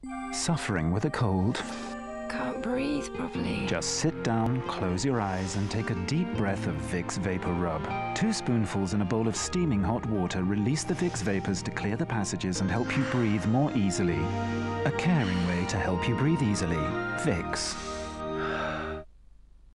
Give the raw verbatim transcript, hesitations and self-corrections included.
Suffering with a cold? Can't breathe properly. Just sit down, close your eyes, and take a deep breath of Vicks VapoRub. Two spoonfuls in a bowl of steaming hot water release the Vicks vapors to clear the passages and help you breathe more easily. A caring way to help you breathe easily. Vicks.